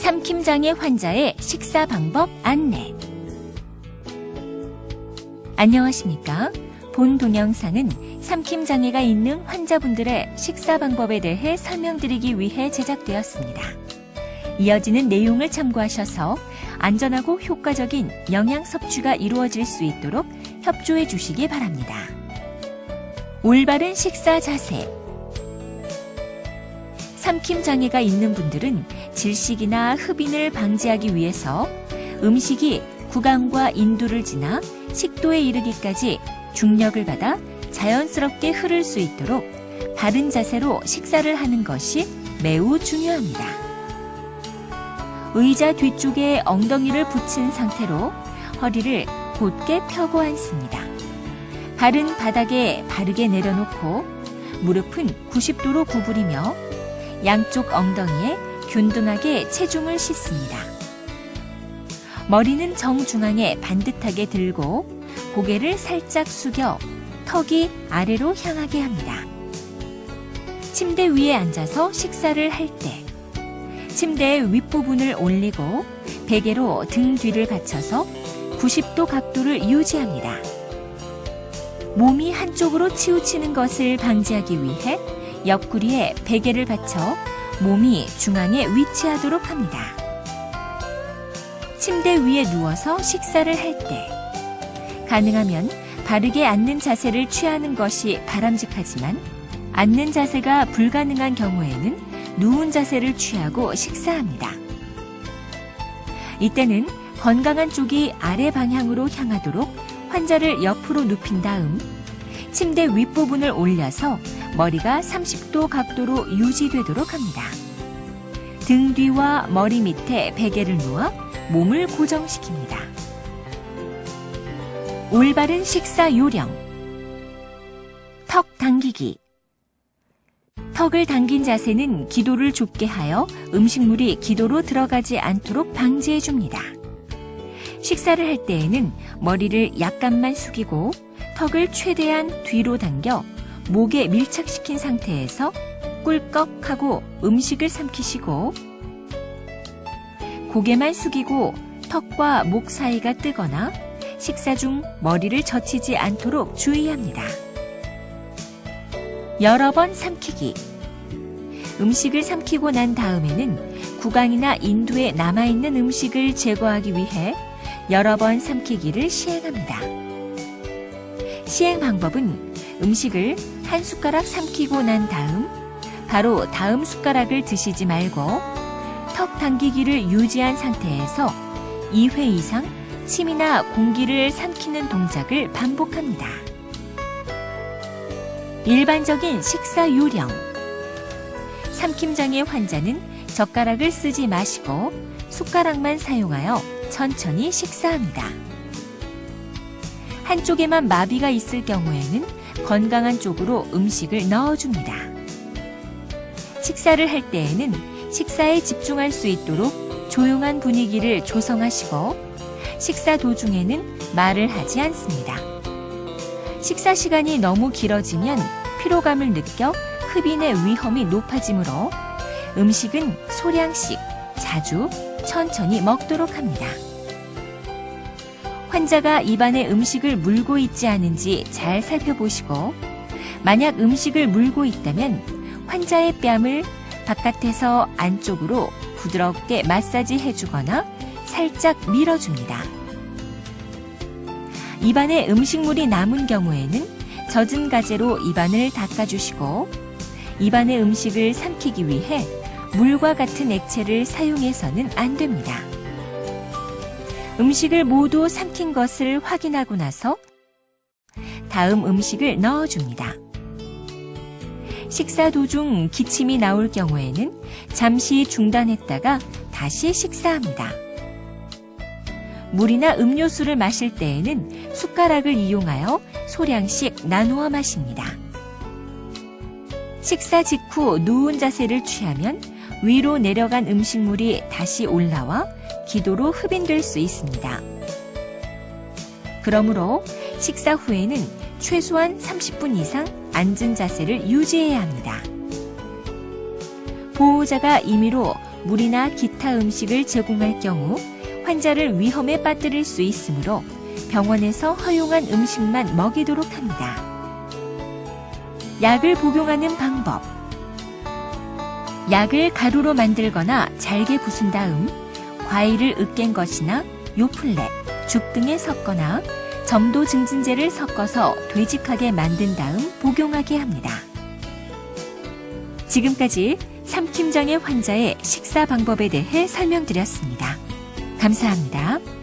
삼킴장애 환자의 식사 방법 안내. 안녕하십니까? 본 동영상은 삼킴장애가 있는 환자분들의 식사 방법에 대해 설명드리기 위해 제작되었습니다. 이어지는 내용을 참고하셔서 안전하고 효과적인 영양 섭취가 이루어질 수 있도록 협조해 주시기 바랍니다. 올바른 식사 자세. 삼킴장애가 있는 분들은 질식이나 흡인을 방지하기 위해서 음식이 구강과 인두를 지나 식도에 이르기까지 중력을 받아 자연스럽게 흐를 수 있도록 바른 자세로 식사를 하는 것이 매우 중요합니다. 의자 뒤쪽에 엉덩이를 붙인 상태로 허리를 곧게 펴고 앉습니다. 발은 바닥에 바르게 내려놓고 무릎은 90도로 구부리며 양쪽 엉덩이에 균등하게 체중을 싣습니다. 머리는 정중앙에 반듯하게 들고 고개를 살짝 숙여 턱이 아래로 향하게 합니다. 침대 위에 앉아서 식사를 할 때 침대의 윗부분을 올리고 베개로 등 뒤를 받쳐서 90도 각도를 유지합니다. 몸이 한쪽으로 치우치는 것을 방지하기 위해 옆구리에 베개를 받쳐 몸이 중앙에 위치하도록 합니다. 침대 위에 누워서 식사를 할 때 가능하면 바르게 앉는 자세를 취하는 것이 바람직하지만 앉는 자세가 불가능한 경우에는 누운 자세를 취하고 식사합니다. 이때는 건강한 쪽이 아래 방향으로 향하도록 환자를 옆으로 눕힌 다음 침대 윗부분을 올려서 머리가 30도 각도로 유지되도록 합니다. 등 뒤와 머리 밑에 베개를 놓아 몸을 고정시킵니다. 올바른 식사 요령. 턱 당기기. 턱을 당긴 자세는 기도를 좁게 하여 음식물이 기도로 들어가지 않도록 방지해줍니다. 식사를 할 때에는 머리를 약간만 숙이고 턱을 최대한 뒤로 당겨 목에 밀착시킨 상태에서 꿀꺽하고 음식을 삼키시고 고개만 숙이고 턱과 목 사이가 뜨거나 식사 중 머리를 젖히지 않도록 주의합니다. 여러 번 삼키기. 음식을 삼키고 난 다음에는 구강이나 인두에 남아있는 음식을 제거하기 위해 여러 번 삼키기를 시행합니다. 시행 방법은 음식을 한 숟가락 삼키고 난 다음 바로 다음 숟가락을 드시지 말고 턱 당기기를 유지한 상태에서 2회 이상 침이나 공기를 삼키는 동작을 반복합니다. 일반적인 식사 요령. 삼킴장애 환자는 젓가락을 쓰지 마시고 숟가락만 사용하여 천천히 식사합니다. 한쪽에만 마비가 있을 경우에는 건강한 쪽으로 음식을 넣어줍니다. 식사를 할 때에는 식사에 집중할 수 있도록 조용한 분위기를 조성하시고 식사 도중에는 말을 하지 않습니다. 식사 시간이 너무 길어지면 피로감을 느껴 흡인의 위험이 높아지므로 음식은 소량씩 자주 천천히 먹도록 합니다. 환자가 입안에 음식을 물고 있지 않은지 잘 살펴보시고 만약 음식을 물고 있다면 환자의 뺨을 바깥에서 안쪽으로 부드럽게 마사지 해주거나 살짝 밀어줍니다. 입안에 음식물이 남은 경우에는 젖은 가재로 입안을 닦아주시고 입안의 음식을 삼키기 위해 물과 같은 액체를 사용해서는 안 됩니다. 음식을 모두 삼킨 것을 확인하고 나서 다음 음식을 넣어줍니다. 식사 도중 기침이 나올 경우에는 잠시 중단했다가 다시 식사합니다. 물이나 음료수를 마실 때에는 숟가락을 이용하여 소량씩 나누어 마십니다. 식사 직후 누운 자세를 취하면 위로 내려간 음식물이 다시 올라와 기도로 흡인될 수 있습니다. 그러므로 식사 후에는 최소한 30분 이상 앉은 자세를 유지해야 합니다. 보호자가 임의로 물이나 기타 음식을 제공할 경우 환자를 위험에 빠뜨릴 수 있으므로 병원에서 허용한 음식만 먹이도록 합니다. 약을 복용하는 방법. 약을 가루로 만들거나 잘게 부순 다음 과일을 으깬 것이나 요플레, 죽 등에 섞거나 점도 증진제를 섞어서 되직하게 만든 다음 복용하게 합니다. 지금까지 삼킴장애 환자의 식사 방법에 대해 설명드렸습니다. 감사합니다.